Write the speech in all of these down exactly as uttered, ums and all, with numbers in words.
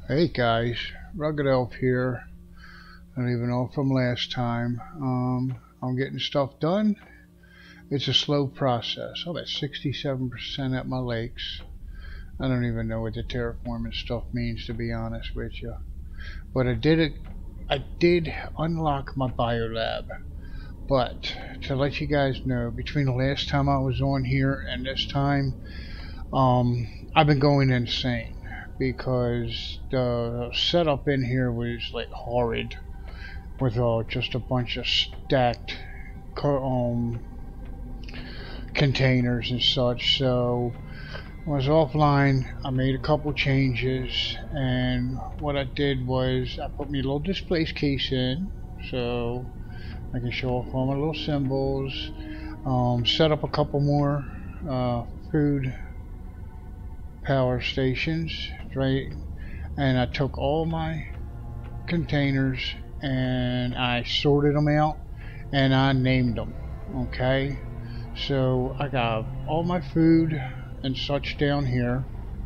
Hey guys, RuggedElf here. I don't even know from last time. Um, I'm getting stuff done. It's a slow process. I'm at sixty-seven percent at my lakes. I don't even know what the Teraform and stuff means, to be honest with you. But I did it. I did unlock my biolab. But to let you guys know, between the last time I was on here and this time, um, I've been going insane. Because the setup in here was like horrid, with uh, just a bunch of stacked um, containers and such. So I was offline. I made a couple changes, and what I did was I put my little displace case in, so I can show off all my little symbols. Um, set up a couple more uh, food power stations, right? And I took all my containers and I sorted them out and I named them. Okay, so I got all my food and such down here.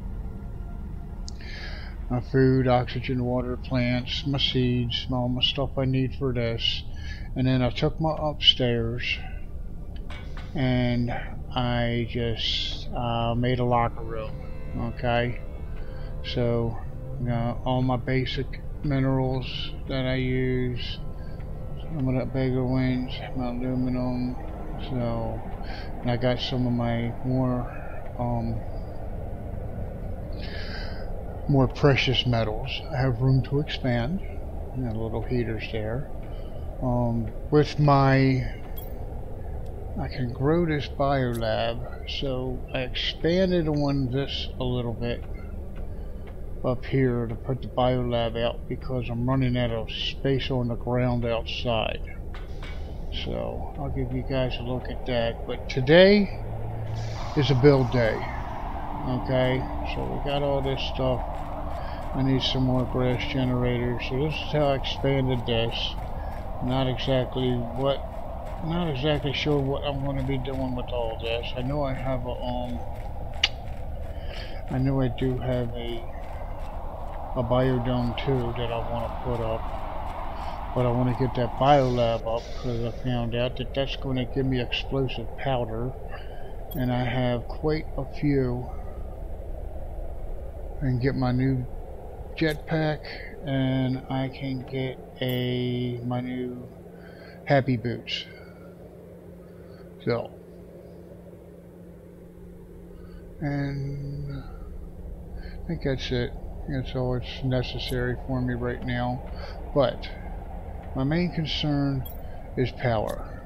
My food, oxygen, water, plants, my seeds, all my stuff I need for this. And then I took my upstairs and I just uh, made a locker room. Okay, so you know, all my basic minerals that I use, some of that bigger wings, my aluminum. So, and I got some of my more um, more precious metals. I have room to expand. And little heaters there. Um, with my I can grow this biolab, so I expanded on this a little bit up here to put the biolab out because I'm running out of space on the ground outside. So I'll give you guys a look at that. But today is a build day. Okay, so we got all this stuff. I need some more grass generators. So this is how I expanded this. Not exactly what Not exactly sure what I'm going to be doing with all this. I know I have a, um, I know I do have a, a biodome too that I want to put up. But I want to get that biolab up because I found out that that's going to give me explosive powder. And I have quite a few. I can get my new jetpack and I can get a, my new happy boots. So, and I think that's it. That's all it's necessary for me right now. But my main concern is power.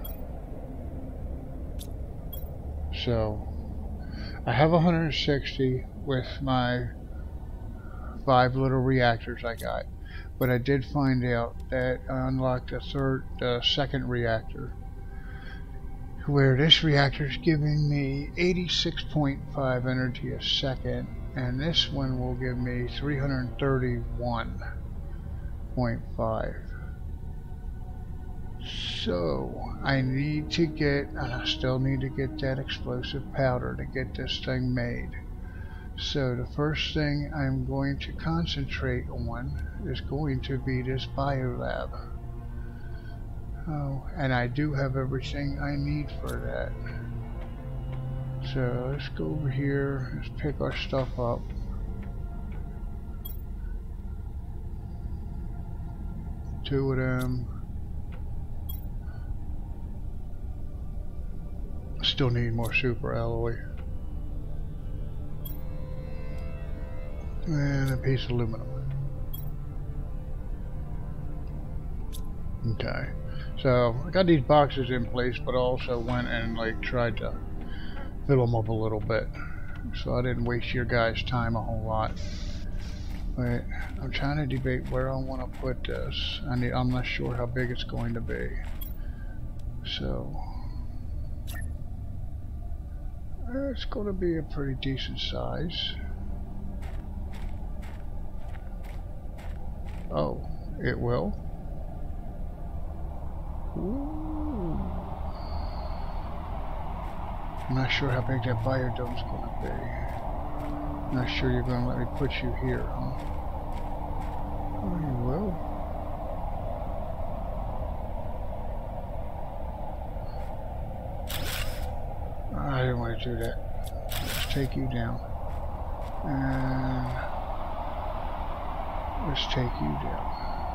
So, I have one hundred sixty with my five little reactors I got. But I did find out that I unlocked a third, uh, second reactor, where this reactor is giving me eighty-six point five energy a second, and this one will give me three hundred thirty-one point five. So I need to get, and I still need to get that explosive powder to get this thing made. So the first thing I'm going to concentrate on is going to be this biolab. Oh, and I do have everything I need for that. So let's go over here, let's pick our stuff up. Two of them. Still need more super alloy. And a piece of aluminum. Okay. So I got these boxes in place, but also went and like tried to fill them up a little bit, so I didn't waste your guys' time a whole lot. But I'm trying to debate where I want to put this. I need, I'm not sure how big it's going to be. So it's going to be a pretty decent size. Oh, it will. Ooh. I'm not sure how big that biodome's going to be. I'm not sure you're going to let me put you here, huh? you will. I didn't want to do that. Let's take you down. And let's take you down.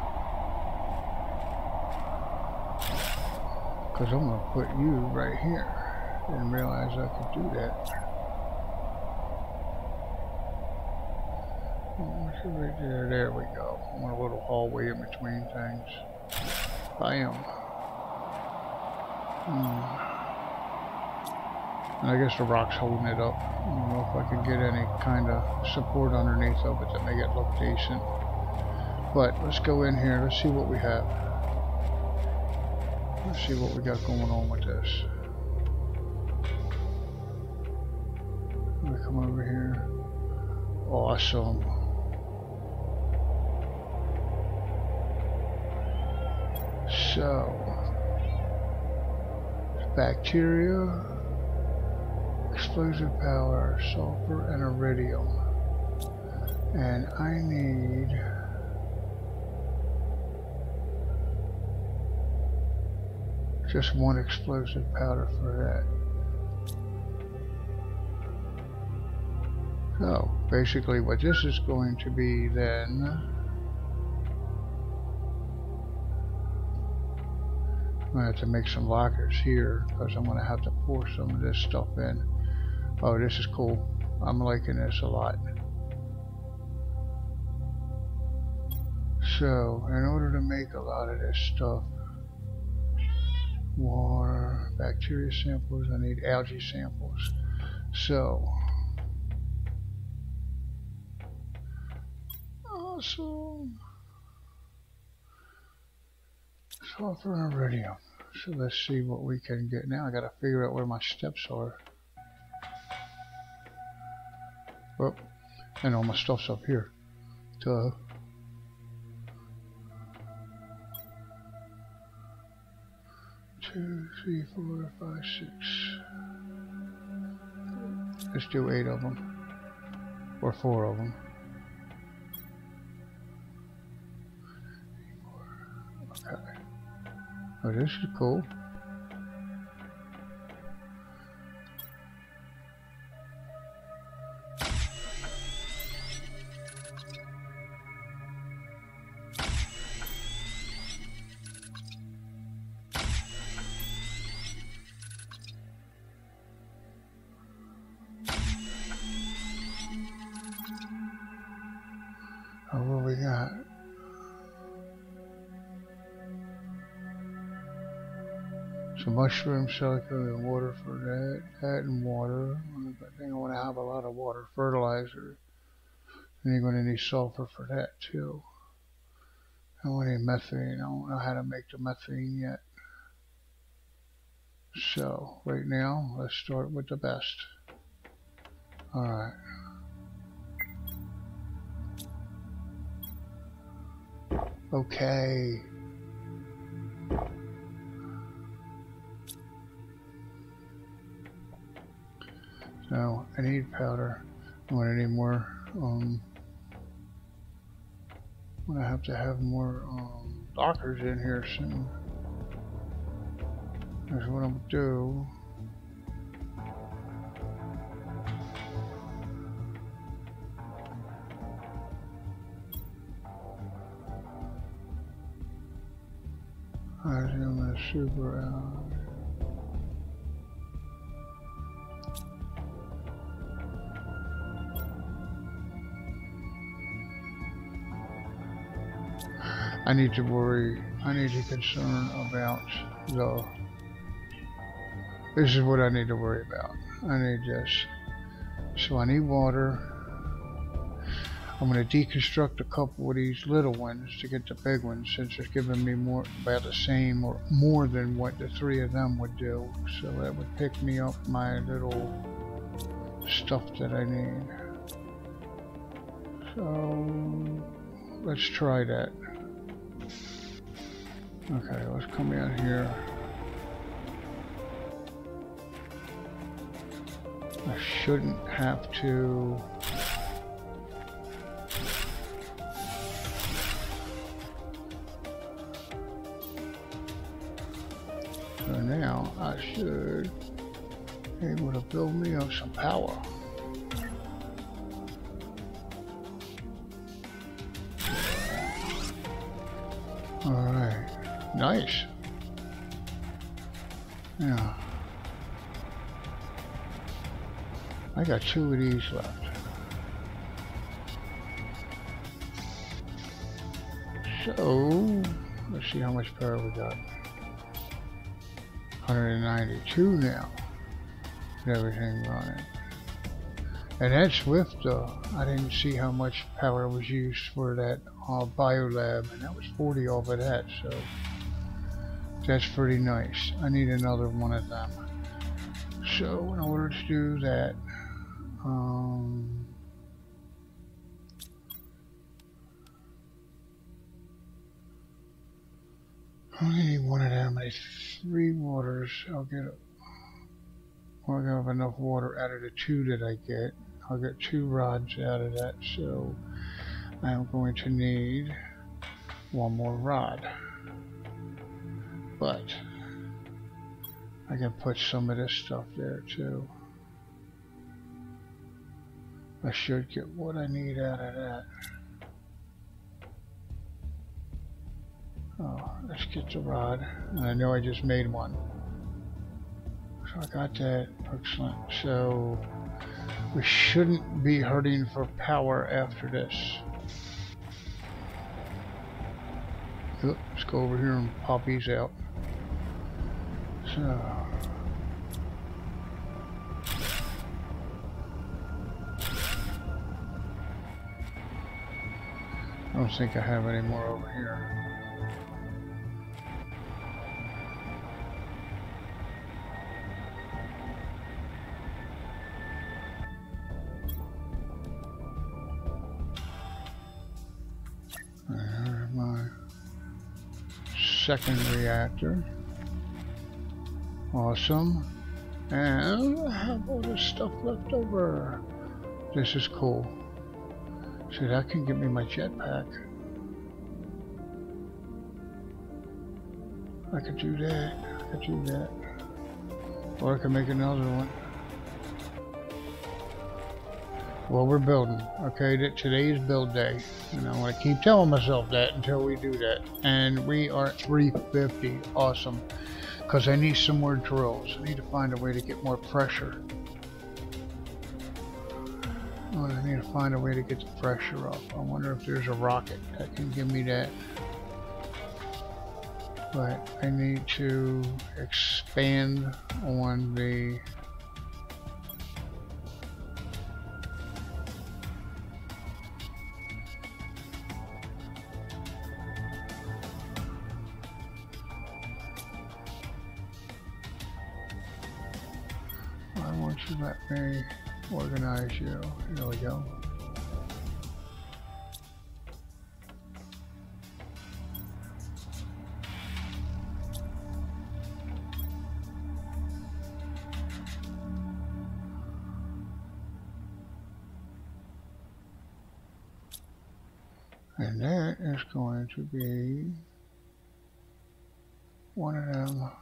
Because I'm going to put you right here. Didn't realize I could do that. Right there, there we go. I want a little hallway in between things. Bam. Hmm. And I guess the rock's holding it up. I don't know if I can get any kind of support underneath of it to make it look decent. But let's go in here. Let's see what we have. Let's see what we got going on with this. Let me come over here. Awesome. So, bacteria, explosive power, sulfur, and iridium. And I need just one explosive powder for that. So, basically what this is going to be then, I'm going to have to make some lockers here because I'm going to have to pour some of this stuff in. Oh, this is cool. I'm liking this a lot. So, in order to make a lot of this stuff, water, bacteria samples, I need algae samples. So, awesome. Sulfur and iridium. So let's see what we can get now. I gotta figure out where my steps are. Oh, and all my stuff's up here. Duh. Two, three, four, five, six. Let's do eight of them. Or four of them. Okay. Oh, this is cool. Oh, what we got? So mushroom, silicone, and water for that. That and water. I think I want to have a lot of water. Fertilizer. And you're going to need sulfur for that too. I want to need methane. I don't know how to make the methane yet. So, right now, let's start with the best. Alright. Okay. So I need powder. I'm gonna need more. Um, I'm gonna have to have more um, lockers in here soon. That's what I'm gonna do. I'm gonna super out. I need to worry, I need to concern about the, this is what I need to worry about. I need this. So I need water. I'm going to deconstruct a couple of these little ones to get the big ones, since it's giving me more, about the same or more than what the three of them would do. So that would pick me up my little stuff that I need. So let's try that. Okay, let's come in here. I shouldn't have to. now I should be able to build me up some power. Alright, nice. Yeah. I got two of these left. So, let's see how much power we got. one hundred ninety-two now. With everything running. And that's with the, I didn't see how much power was used for that uh, biolab, and that was forty off of that, so that's pretty nice. I need another one of them. So in order to do that, um, I only need one of them. I need three waters. I'll get it. Well, I have enough water out of the two that I get. I'll get two rods out of that, so I'm going to need one more rod. But I can put some of this stuff there too. I should get what I need out of that. Oh, let's get the rod. And I know I just made one. So I got that. Excellent. So we shouldn't be hurting for power after this. Oop, let's go over here and pop these out. So I don't think I have any more over here. There's my second reactor. Awesome. And I have all this stuff left over. This is cool. See, that can give me my jetpack. I could do that. I could do that. Or I could make another one. Well, we're building. Okay, today is build day. And I want to keep telling myself that until we do that. And we are at three fifty. Awesome. Because I need some more drills. I need to find a way to get more pressure. Oh, I need to find a way to get the pressure up. I wonder if there's a rocket that can give me that. But I need to expand on the I want you to let me organize you. There we go. And that is going to be one of them.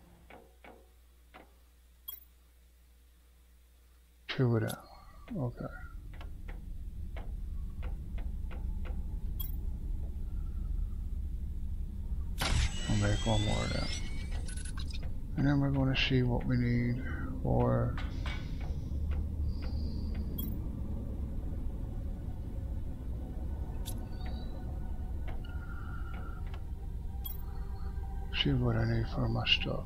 Two of them. Okay. I'll make one more of that. And then we're going to see what we need for see what I need for my stuff.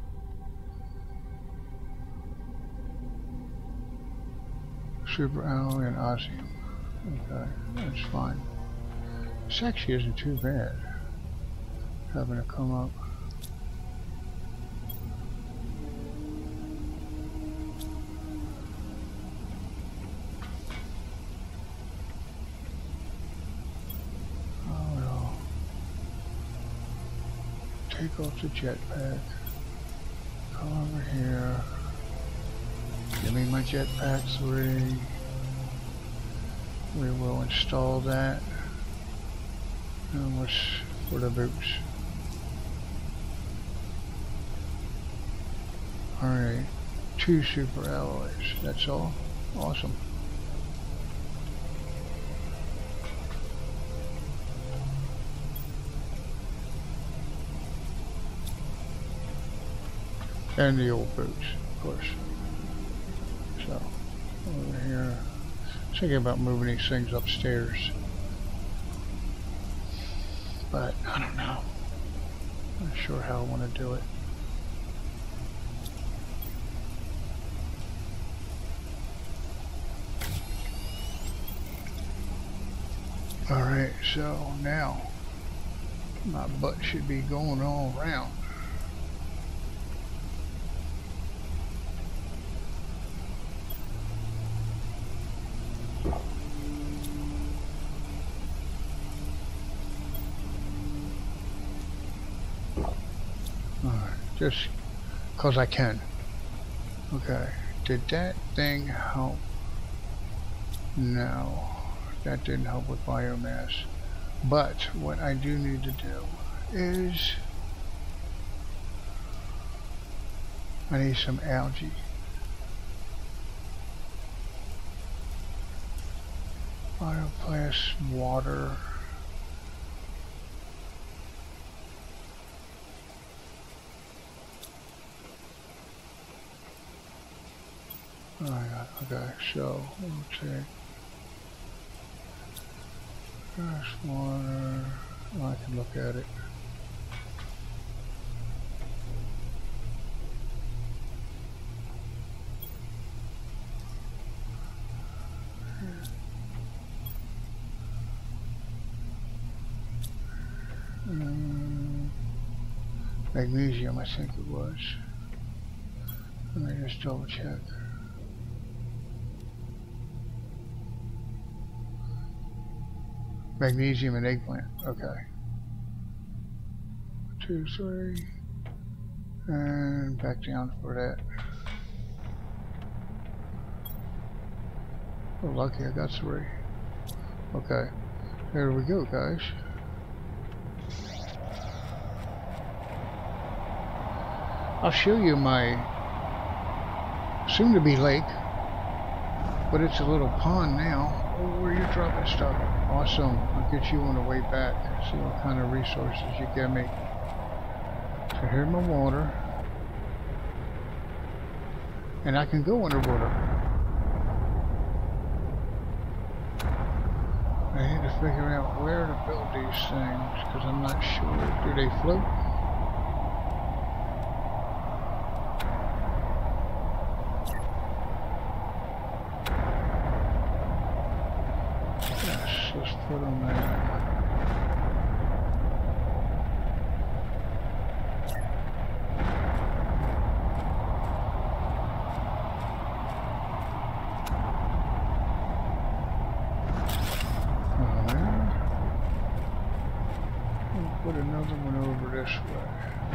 Super alloy and osmium. Okay, that's fine. This actually isn't too bad. Having to come up. Oh no. Take off the jetpack. Come over here. Give me my jetpack three. We will install that. And what's for the boots? Alright, two super alloys, that's all. Awesome. And the old boots, of course. So, over here, thinking about moving these things upstairs. But, I don't know. Not sure how I want to do it. Alright, so now, my butt should be going all around. Just because I can. Okay. Did that thing help? No. That didn't help with biomass. But what I do need to do is I need some algae. Bioplast, water. Oh my god, okay, so, let's see. Fresh water, oh, I can look at it. Um, magnesium, I think it was. Let me just double check. Magnesium and eggplant, okay. Two, three, and back down for that. Oh, lucky I got three. Okay, there we go, guys. I'll show you my soon-to-be lake, but it's a little pond now. Oh, where you dropping stuff? Awesome. I'll get you on the way back. See what kind of resources you give me. So here's my water. And I can go underwater. I need to figure out where to build these things because I'm not sure. Do they float? Let's put them there. There. We'll put another one over this way.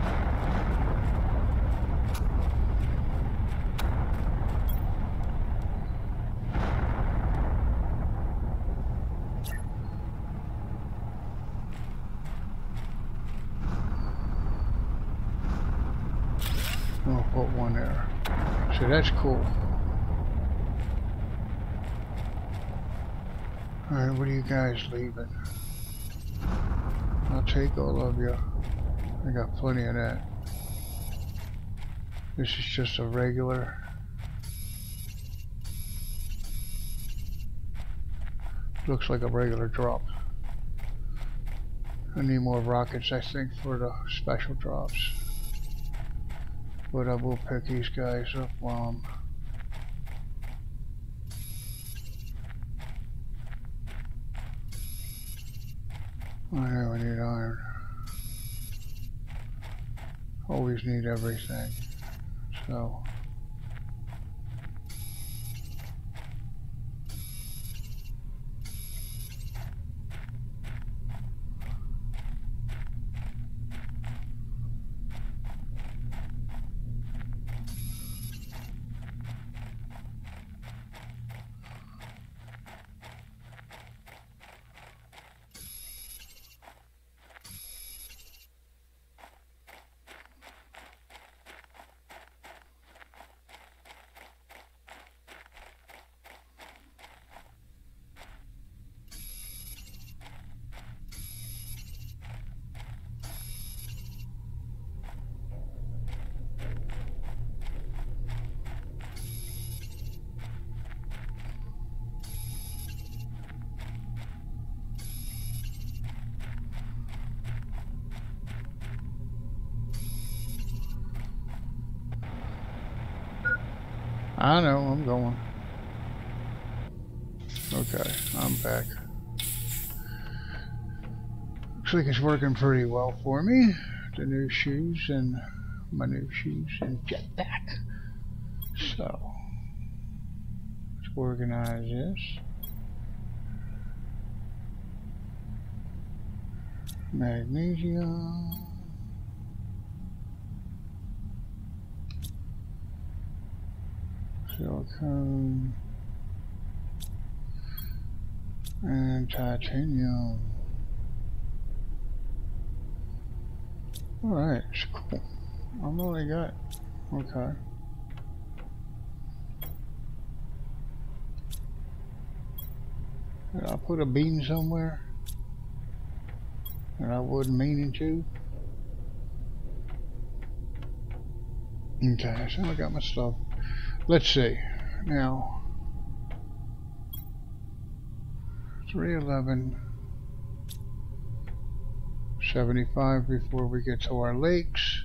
I'll put one there. So that's cool. Alright, what are you guys leaving? I'll take all of you. I got plenty of that. This is just a regular. Looks like a regular drop. I need more rockets, I think, for the special drops. But I will pick these guys up while I'm... I know I need iron. Always need everything. So... I know, I'm going. Okay, I'm back. Looks like it's working pretty well for me. The new shoes and my new shoes and jetpack. So, let's organize this. Magnesium. Silicone. And titanium. Alright, it's cool. I've only got, okay. Did I put a bean somewhere that I wasn't meaning to? Okay, so I got my stuff. Let's see. Now, three eleven. seventy-five before we get to our lakes.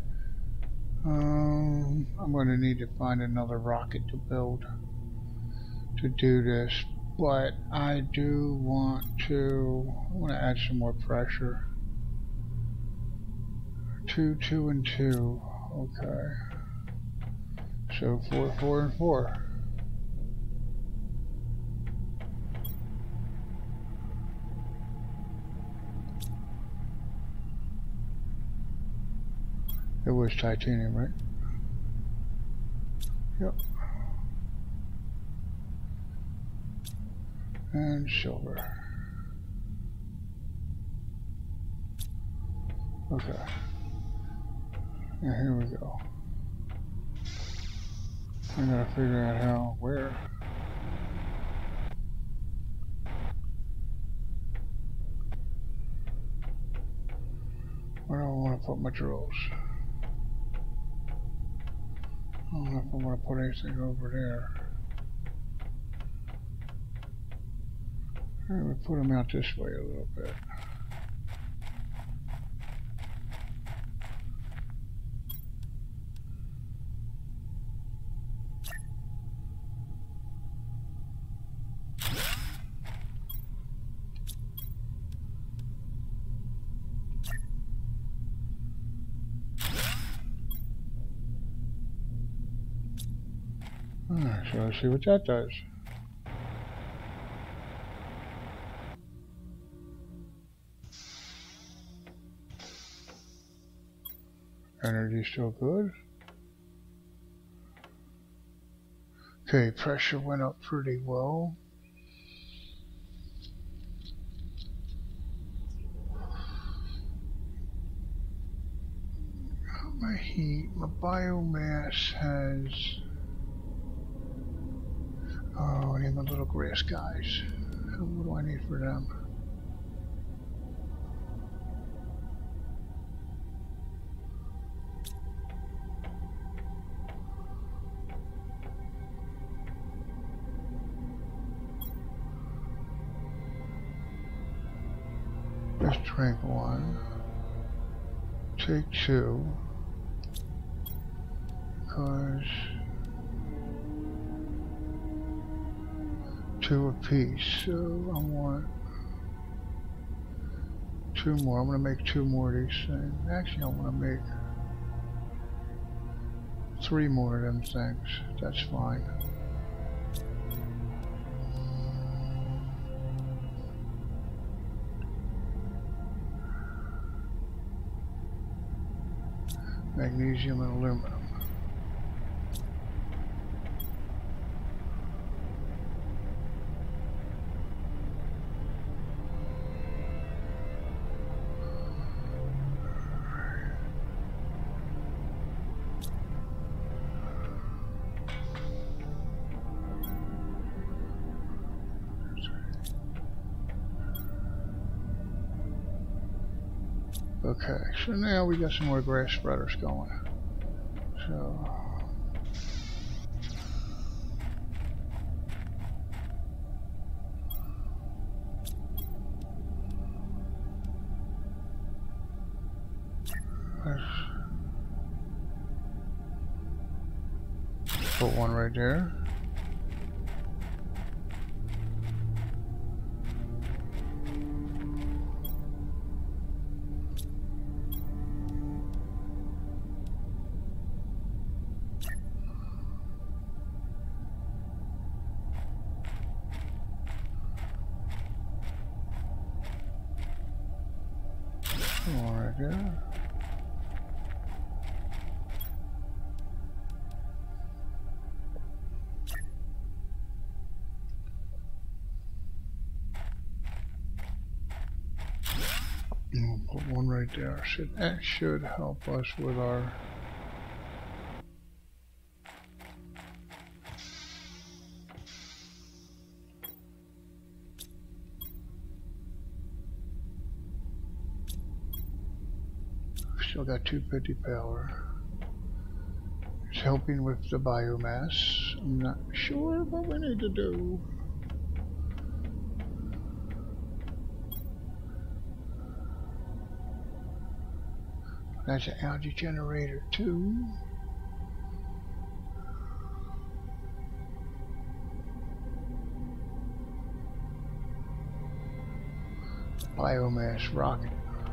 Um, I'm going to need to find another rocket to build to do this, but I do want to, I want to add some more pressure. Two, two, and two. Okay. So four, four, and four. It was titanium, right? Yep. And silver. Okay. And here we go. I gotta figure out how, where. Where do I want to put my drills? I don't know if I want to put anything over there. I'm going to put them out this way a little bit. Alright, so let's see what that does. Energy still good. Okay, pressure went up pretty well. My heat, my biomass has... Oh, I need my little grass guys. What do I need for them? Let's drink one. Take two. Because... two apiece, so I want two more. I'm going to make two more of these things. Actually, I want to make three more of them things. That's fine. Magnesium and aluminum. Okay, so now we got some more grass spreaders going. So let's Put one right there. One right there. We'll put one right there. Should, that should help us with our still got two fifty power. It's helping with the biomass. I'm not sure what we need to do. That's an algae generator too. Biomass rocket.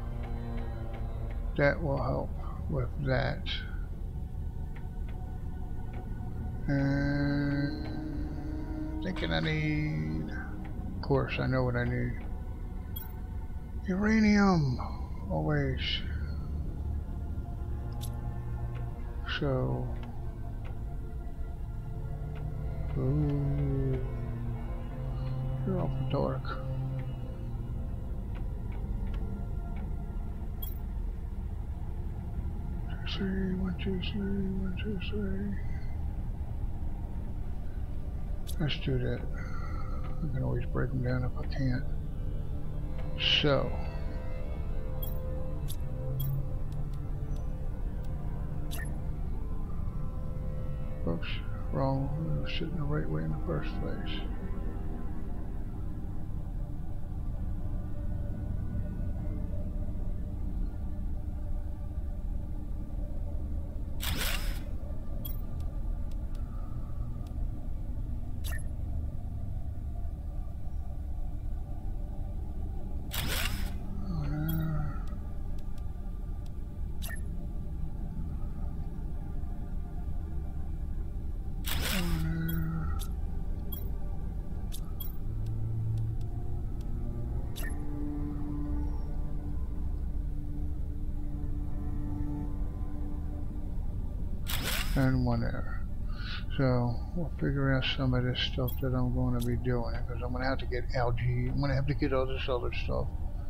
That will help with that. And thinking I need, of course I know what I need. Uranium, always. So, ooh, you're awful dark. Three, one, two, three, one, two, three. Let's do that. I can always break them down if I can't. So. Oops, wrong. I was sitting the right way in the first place. And one there. So we'll figure out some of this stuff that I'm going to be doing, because I'm going to have to get algae. I'm going to have to get all this other stuff.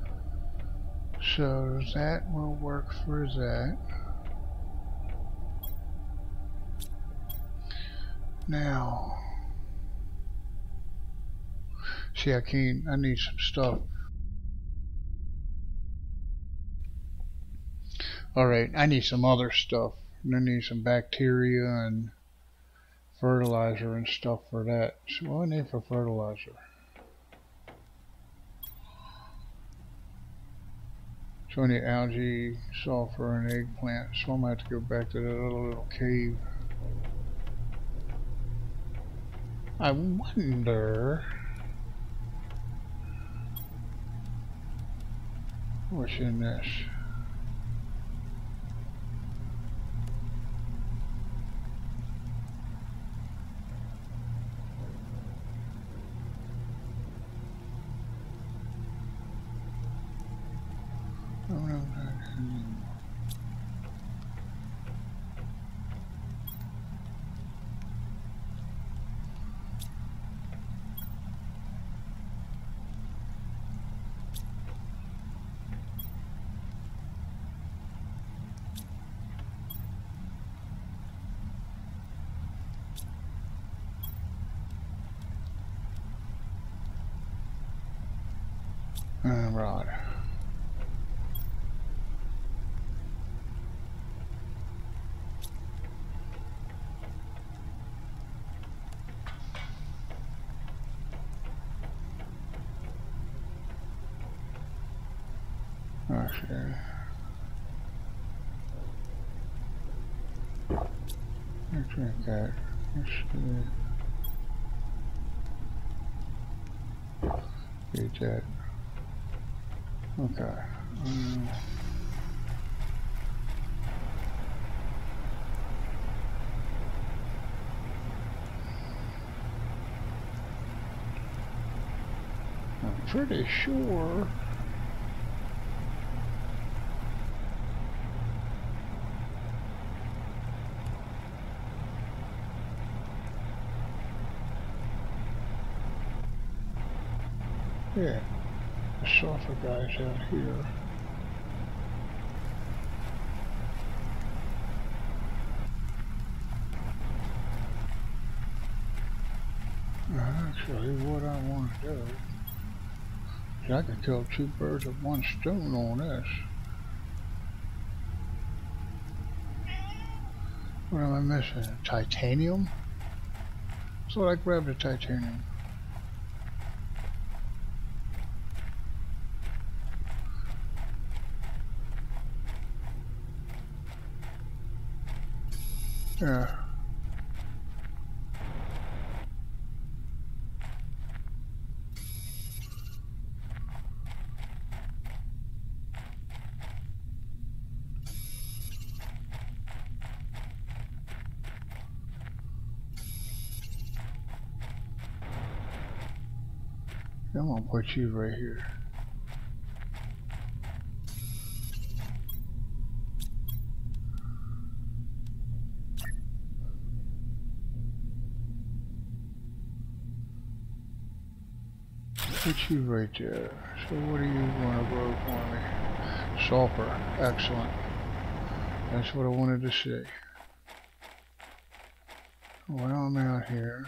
So that will work for that. Now, see, I can't. I need some stuff. All right, I need some other stuff. I need some bacteria and fertilizer and stuff for that. So what do I need for fertilizer? So I need algae, sulfur, and eggplant. So I'm going to have to go back to that little, little cave. I wonder what's in this. Uh, right. Okay. Let's drink that. Let's see. Get that. Okay. Um, I'm pretty sure. Yeah, the sulfur guy's out here. Actually, what I want to do is I can kill two birds with one stone on this. What am I missing? Titanium? So I grabbed the titanium. Yeah. I'm gonna put you right here. Put you right there. So what do you want to grow for me? Sulfur. Excellent. That's what I wanted to see. Well, I'm out here.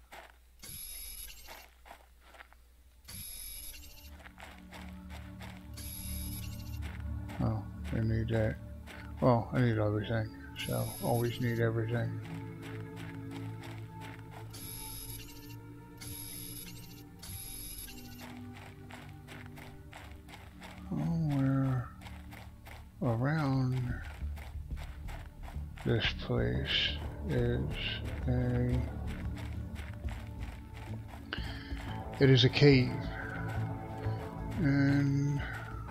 Oh, I need that. Well, I need everything, so always need everything. Somewhere around this place is a... It is a cave. And...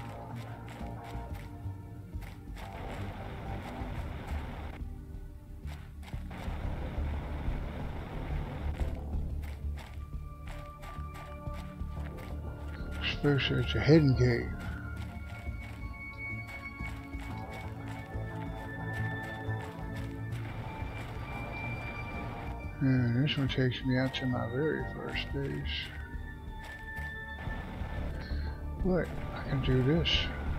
It's a hidden cave. And this one takes me out to my very first base. But I can do this.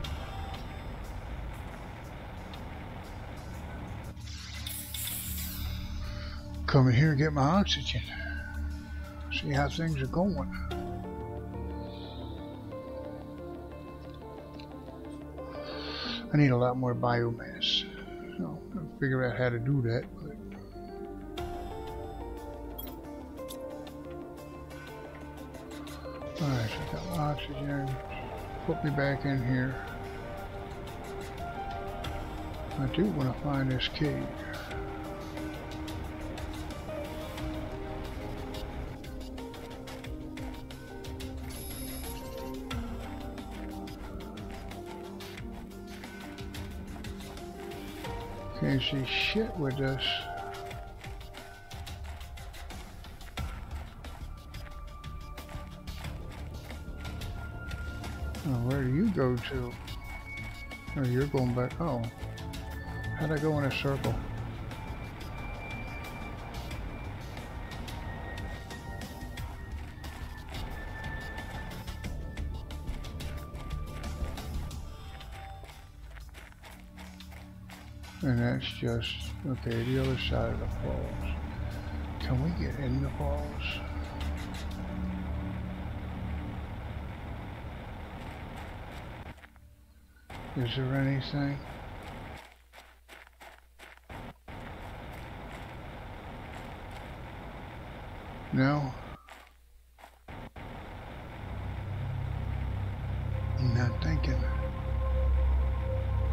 Come in here and get my oxygen. See how things are going. I need a lot more biomass, so I'll figure out how to do that. But alright, so I got my oxygen. Put me back in here. I do want to find this cave. Can't see shit with this. Oh, where do you go to? Oh, you're going back. Oh, how'd I go in a circle? And that's just, okay, the other side of the falls. Can we get in the falls? Is there anything? No? I'm not thinking.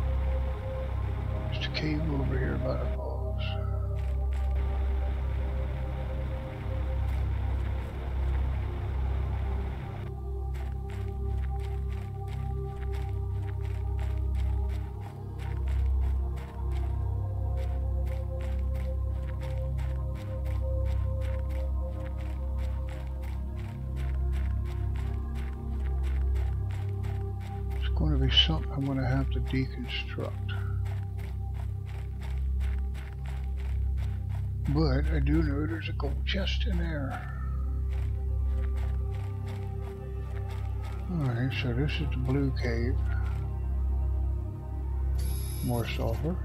There's a cave over here by the falls. going to be something I'm going to have to deconstruct. But I do know there's a gold chest in there. Alright, so this is the blue cave. More sulfur.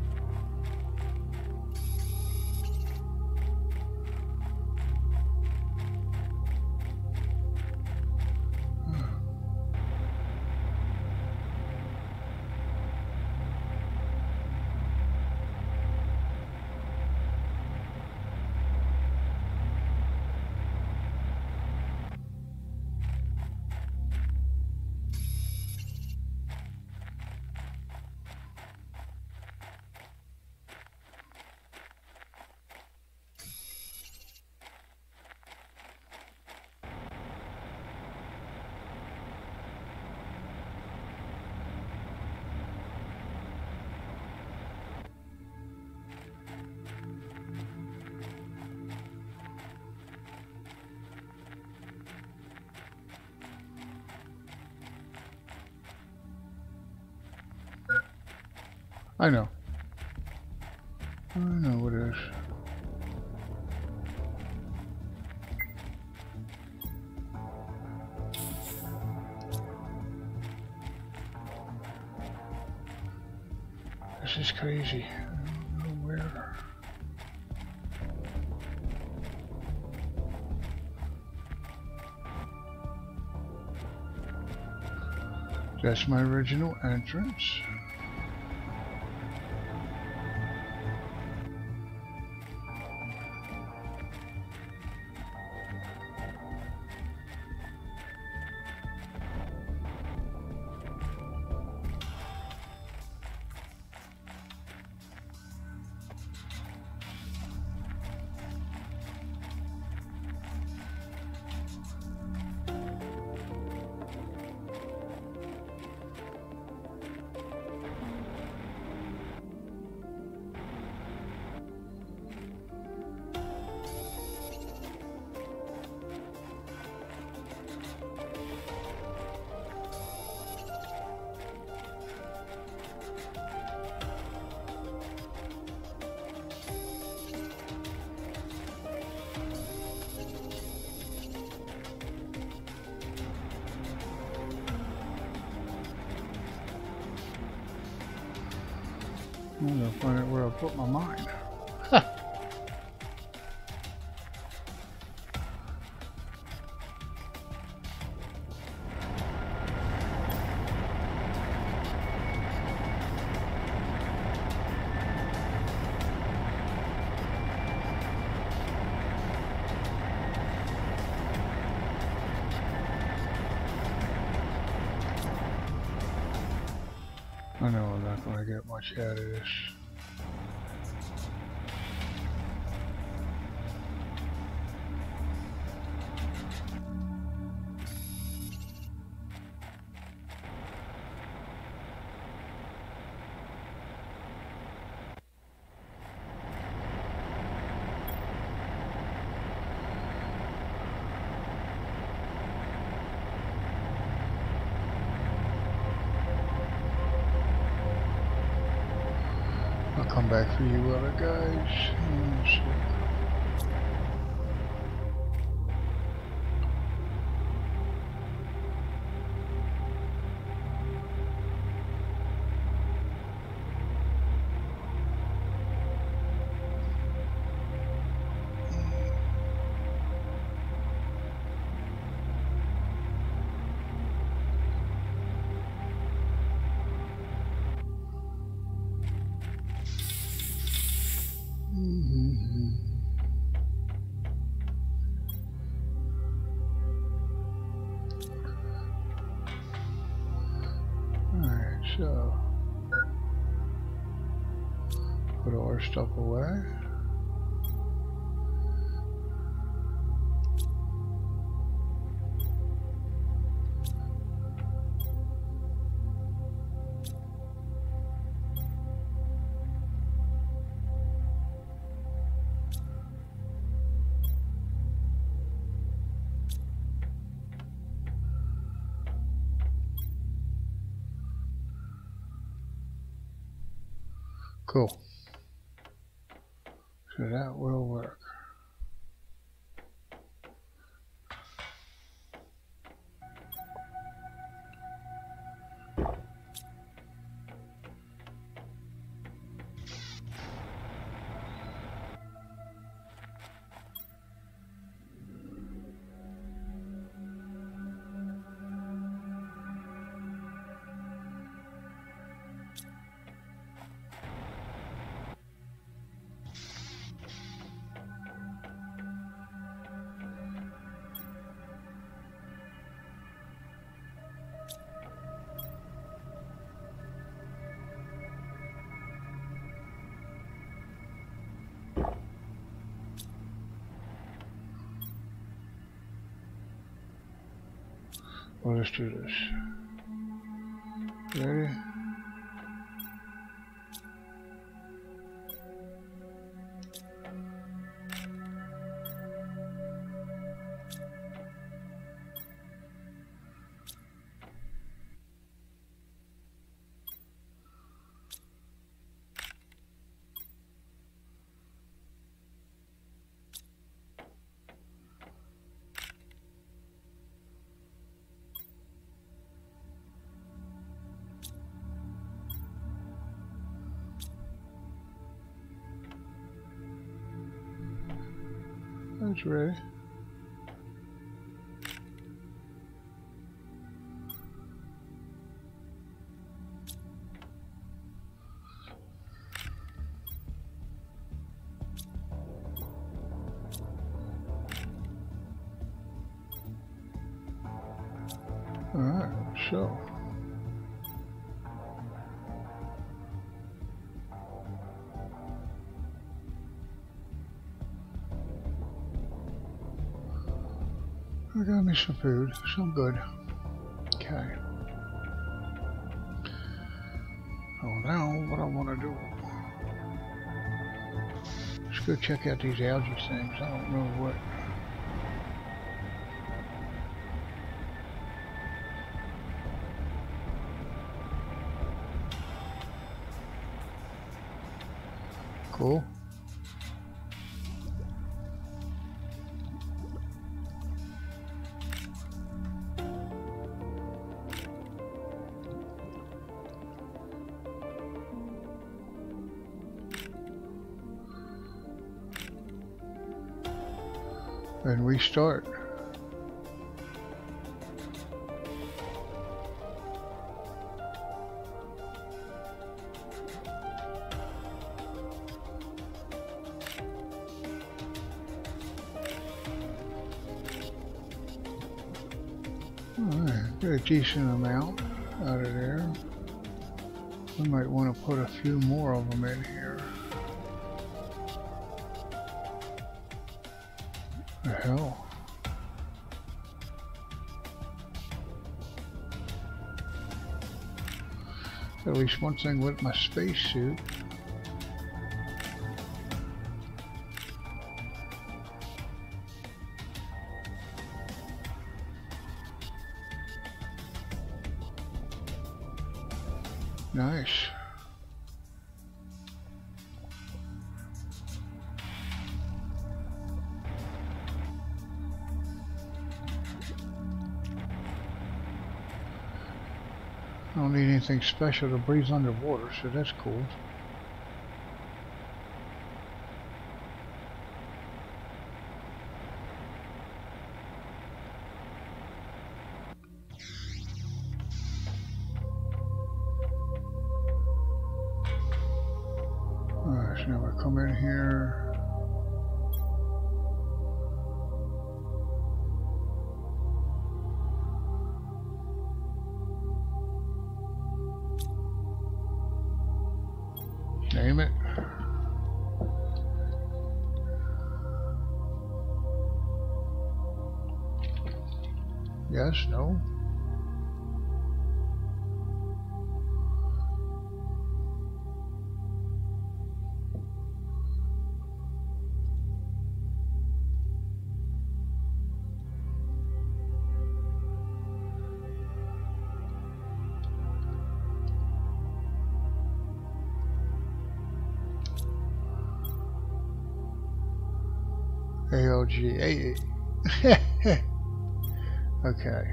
I know. I know what it is. This is crazy. I don't know where. That's my original entrance. I'm gonna find out where I put my mine. Huh. I know I'm not going to get much out of this. I'll come back for you other guys. Let's see. So, put all our stuff away. Cool. So that will work. Well, let's do this. Ready? That's ready. Alright, so I got me some food, so I'm good. Okay. So now what I want to do, let's go check out these algae things. I don't know what. Cool. And restart. Alright, get a decent amount out of there. We might want to put a few more of them in here. The hell? At least one thing with my spacesuit. Nice. I don't need anything special to breathe underwater, so that's cool. Alright, so now we come in here. Name it. Yes, no. A L G A. Okay.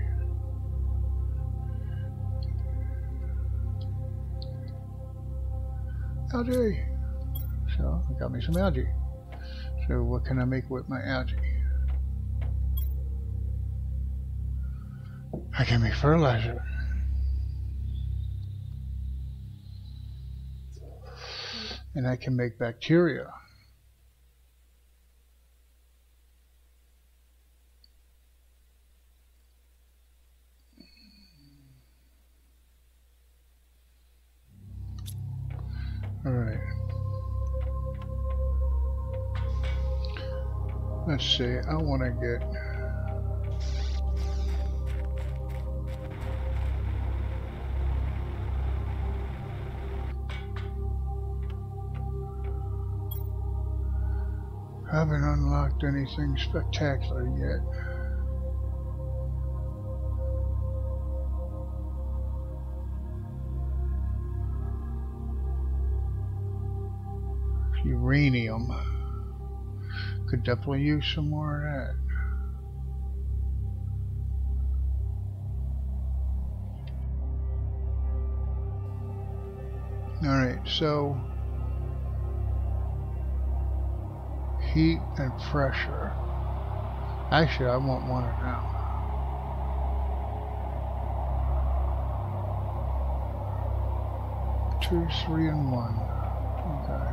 Algae. So I got me some algae. So what can I make with my algae? I can make fertilizer. And I can make bacteria. All right. Let's see. I want to get. Haven't unlocked anything spectacular yet. Uranium. Could definitely use some more of that. Alright, so heat and pressure. Actually, I want one of them. Two, three, and one. Okay.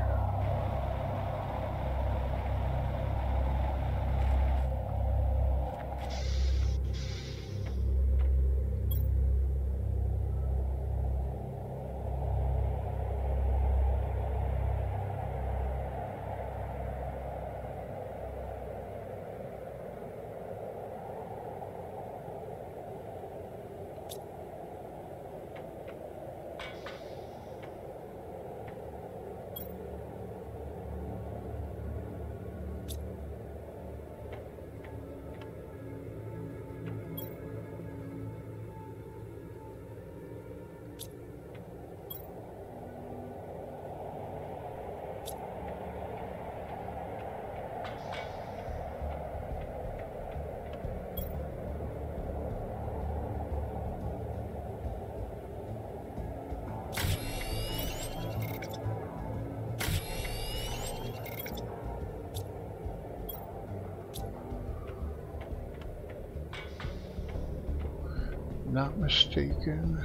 Not mistaken.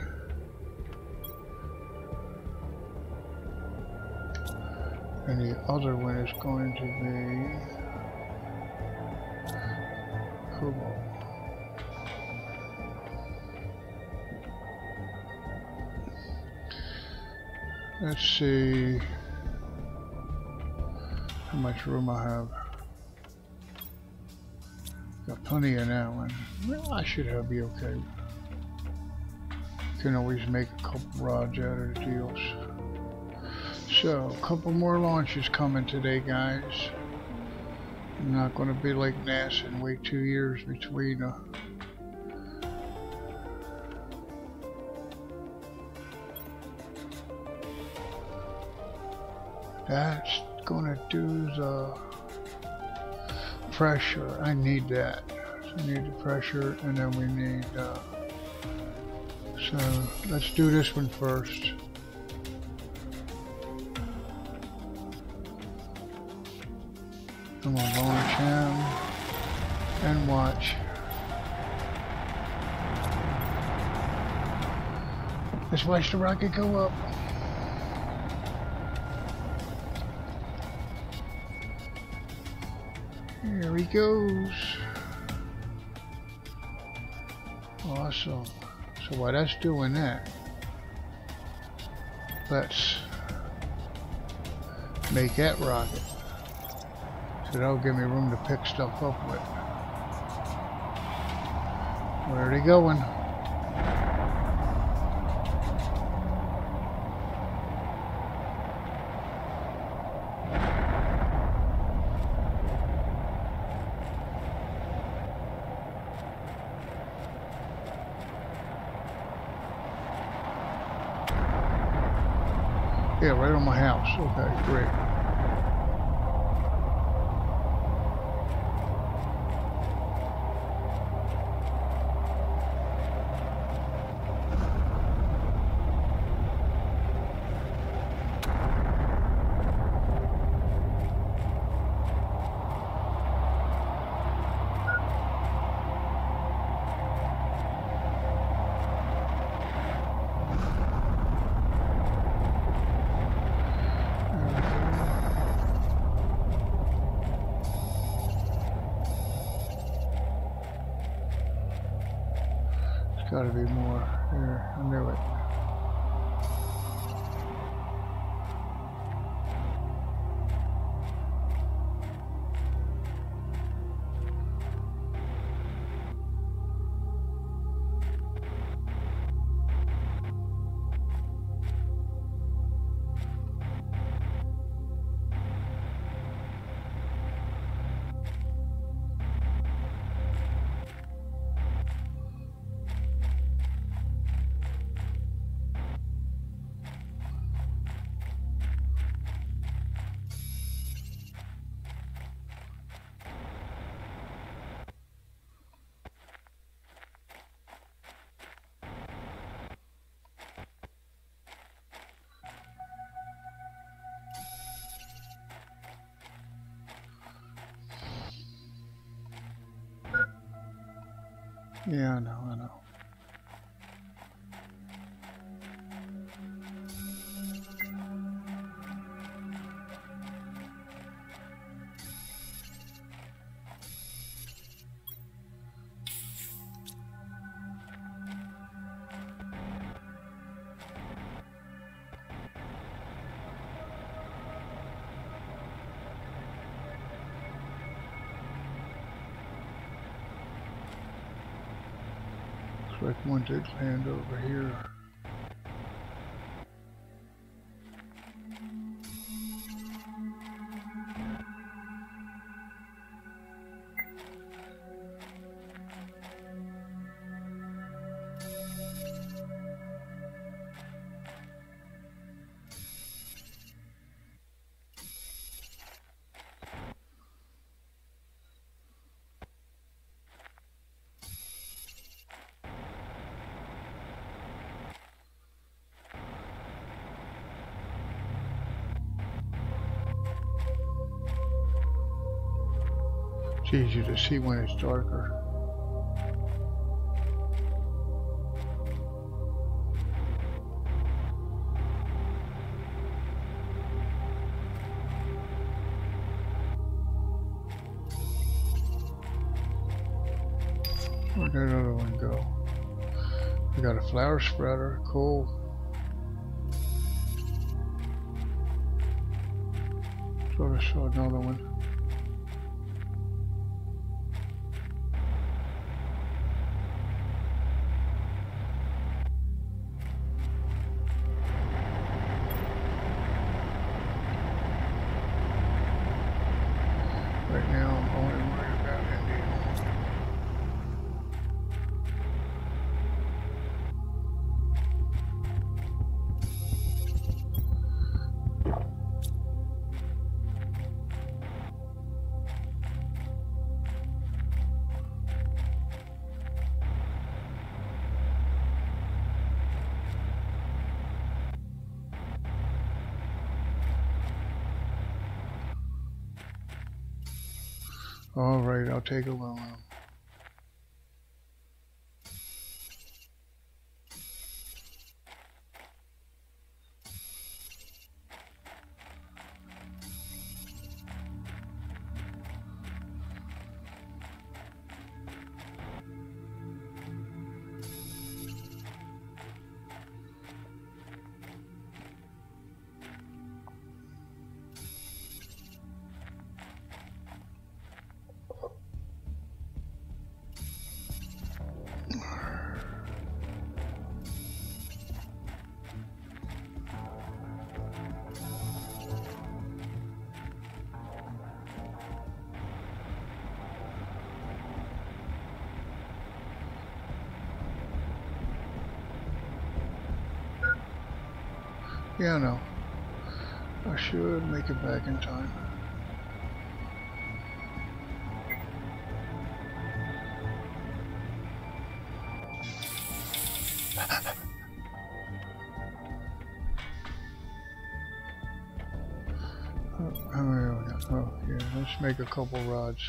And the other one is going to be cobalt. Let's see how much room I have. Got plenty in that one. Well, I should have be okay. Can always make a couple rods out of the deals. So, a couple more launches coming today, guys. I'm not going to be like NASA and wait two years between. Uh, that's going to do the pressure. I need that. So I need the pressure, and then we need. Uh, So let's do this one first. I'm gonna launch him and watch. Let's watch the rocket go up. Here he goes. Awesome. So while that's doing that, let's make that rocket. So that'll give me room to pick stuff up with. Where are they going? Yeah, right on my house. Okay, great. Gotta be more here. I knew it. Yeah, I know, I know. Looks like one did land over here. It's easier to see when it's darker. Where'd that other one go? We got a flower spreader, cool. Sort of saw another one. Right now I'm only worried about India. All right, I'll take aluminum. Yeah, I know. I should make it back in time. Oh, how many have we got? Oh, yeah, let's make a couple rods.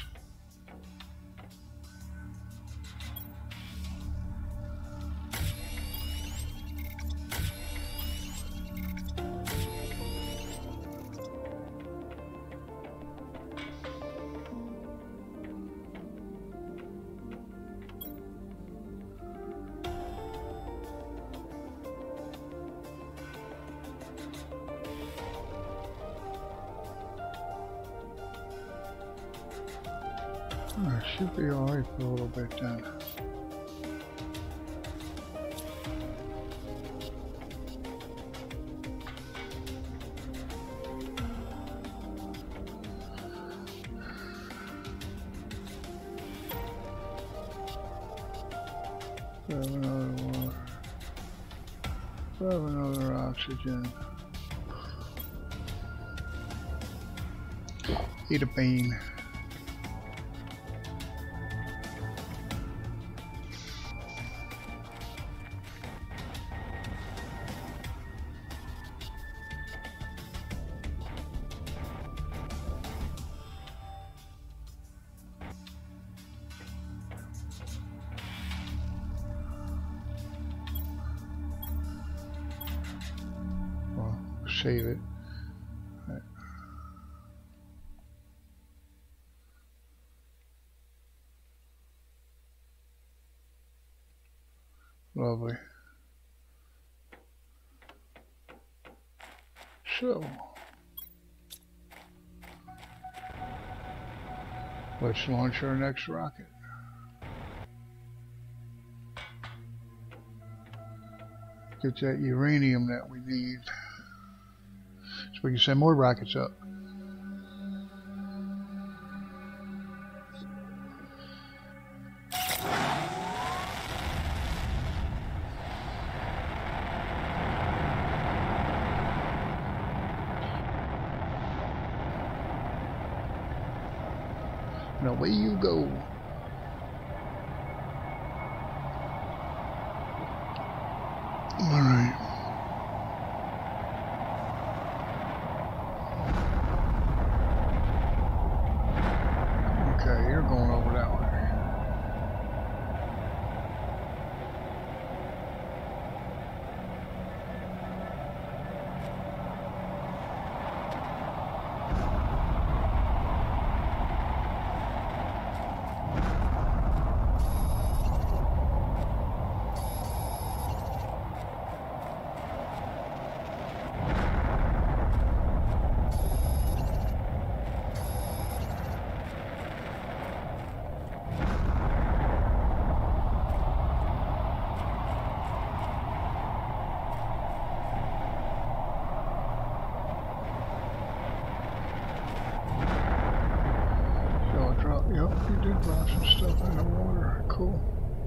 I should be alright for a little bit then. Grab another water. Grab another oxygen. Eat a bean. Save it. Right. Lovely. So, let's launch our next rocket. Get that uranium that we need. So we can send more rockets up. And away you go. All right. Yep, you did drop some stuff in the water. Cool.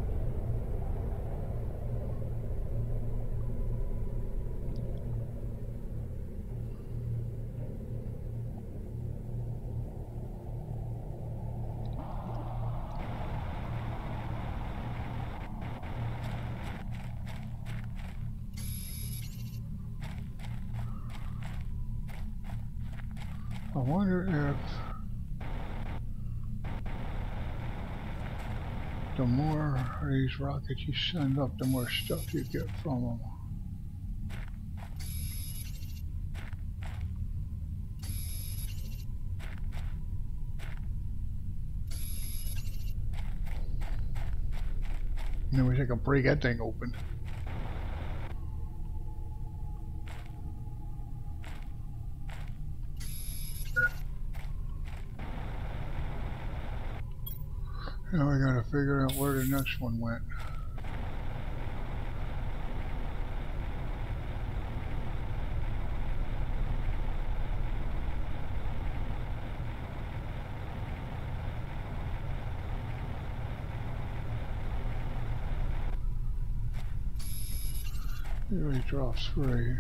I wonder if the more of these rockets you send up, the more stuff you get from them. And then we think I'll break that thing open. Now we gotta figure out where the next one went. It really drops three.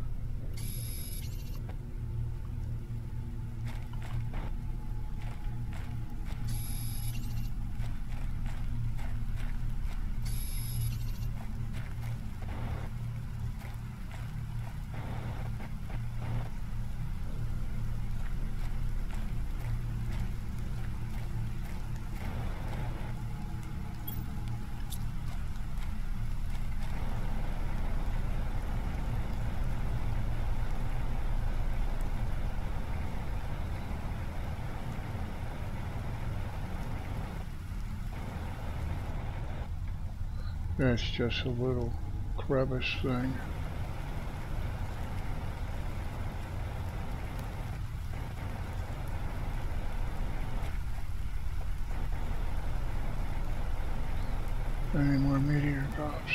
That's just a little crevice thing. Any more meteor drops?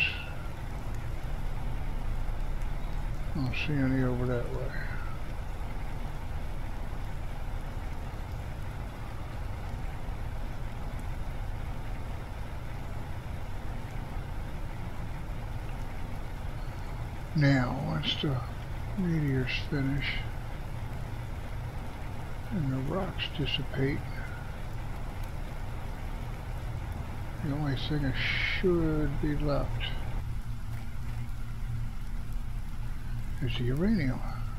I don't see any over that way. Now, once the meteors finish and the rocks dissipate, the only thing that should be left is the uranium.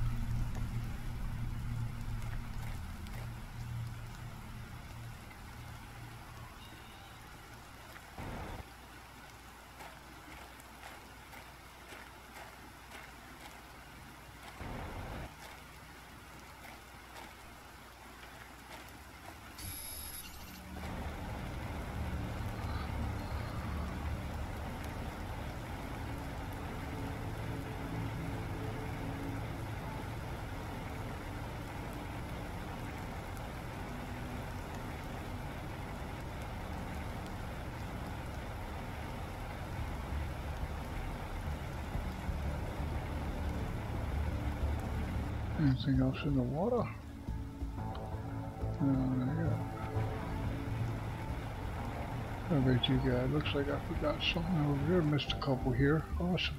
Anything else in the water? No, not yet. How about you guys? Looks like I forgot something over there. Missed a couple here. Awesome.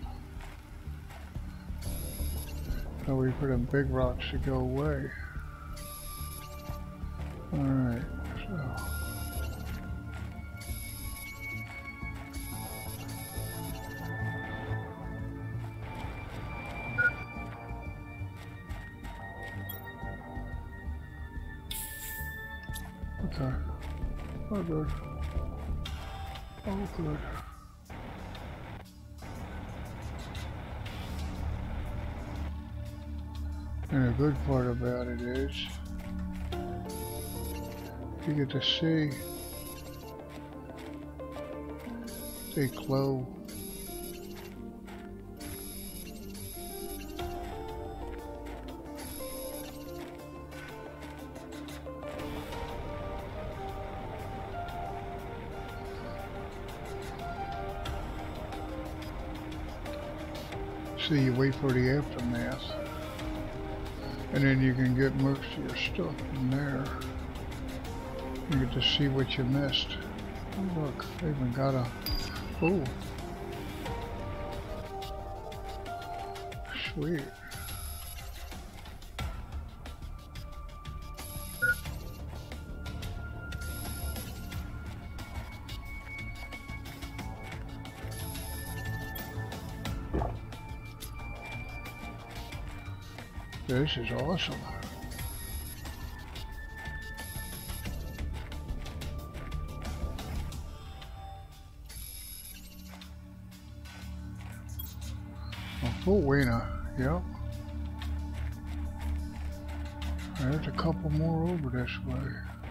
Now wait for them big rocks to go away. Alright, so. Okay. Oh good. Oh good. And the good part about it is you get to see they glow. So you wait for the aftermath, and then you can get most of your stuff from there. You get to see what you missed. Oh, look, I even got a... Oh! Sweet. This is awesome. A full wiener, yep. There's a couple more over this way.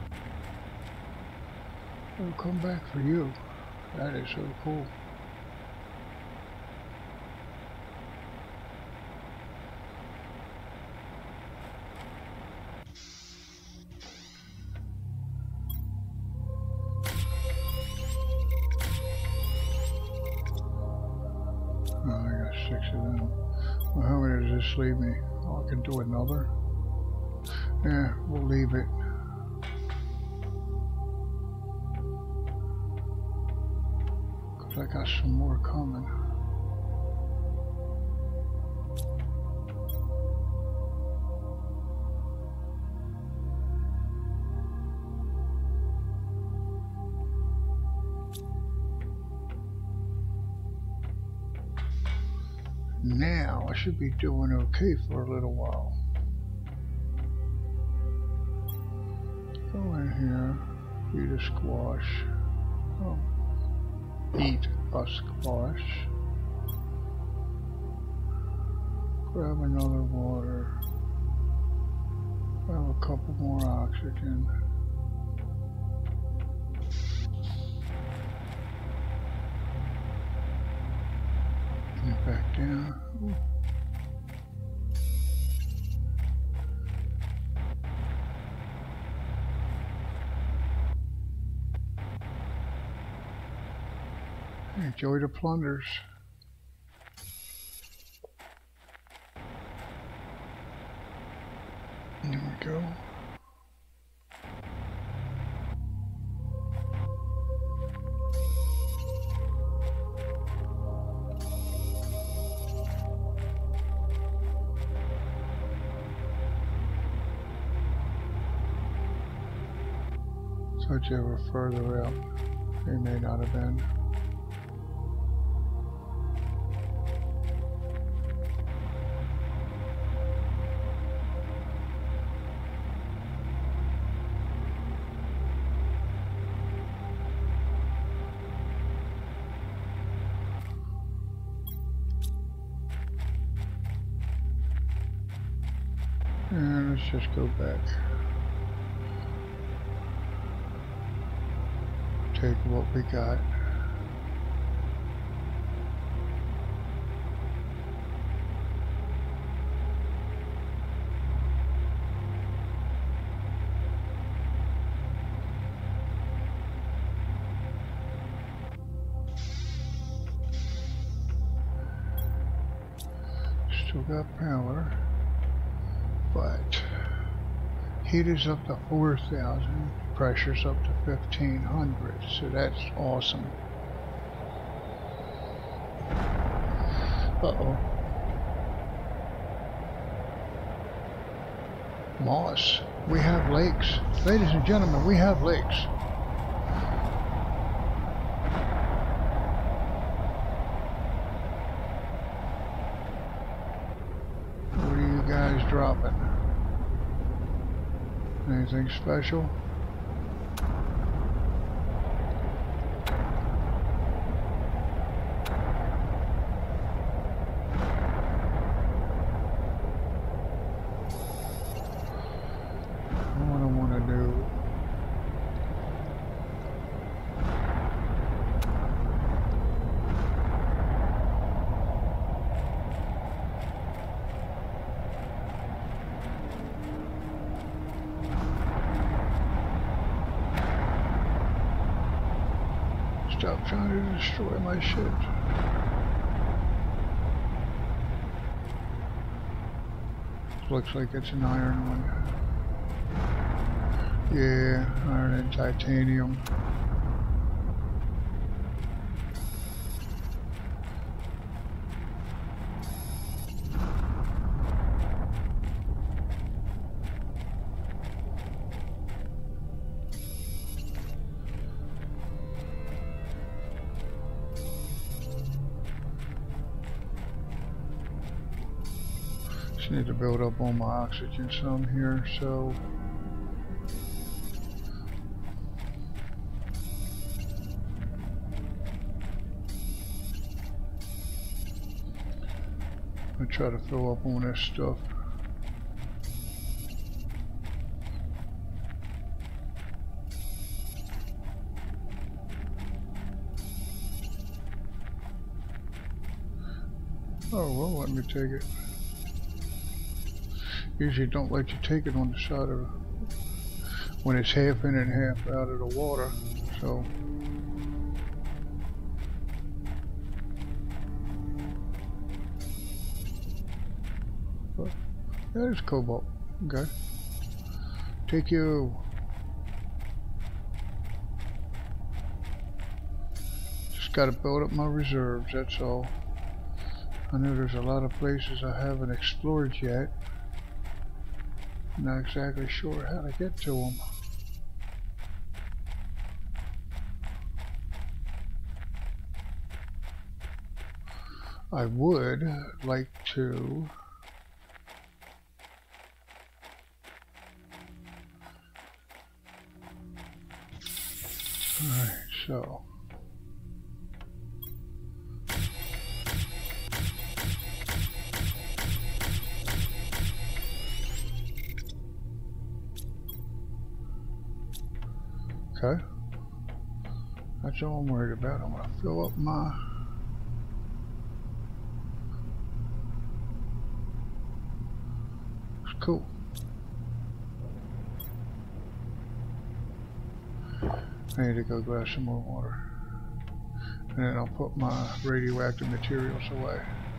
They'll come back for you. That is so cool. Six of them. Well, how many does this leave me? Oh, I can do another. Yeah, we'll leave it. Cause I got some more coming. Now I should be doing okay for a little while. Go in here, eat a squash. Oh, eat a squash. Grab another water. Grab a couple more oxygen. Get back down. Ooh. Enjoy the plunders. There we go. Thought you were further out. They may not have been. And let's just go back. Take what we got. Still got power, but heat is up to four thousand. Pressure's up to fifteen hundred, so that's awesome. Uh-oh. Moss. We have lakes. Ladies and gentlemen, we have lakes. What are you guys dropping? Anything special? Stop trying to destroy my shit. Looks like it's an iron one. Yeah, iron and titanium. Just need to build up on my oxygen some here, so I try to fill up on this stuff. Oh well, let me take it. Usually don't let you take it on the side of when it's half in and half out of the water, so but that is cobalt. Okay, take you. Just got to build up my reserves, that's all. I know there's a lot of places I haven't explored yet. Not exactly sure how to get to them. I would like to Alright, so okay, that's all I'm worried about. I'm going to fill up my it's cool. I need to go grab some more water. And then I'll put my radioactive materials away.